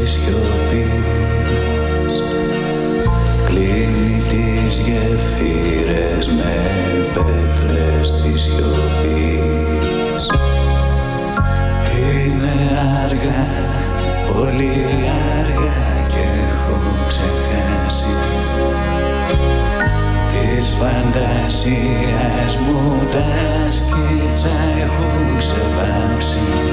σιωπής. Κλείνει τις γεφύρες με πέτρες της σιωπής. Είναι αργά, πολύ αργά και έχω ξεχάσει της φαντασίας μου τα σκίτσα έχουν ξεβάψει.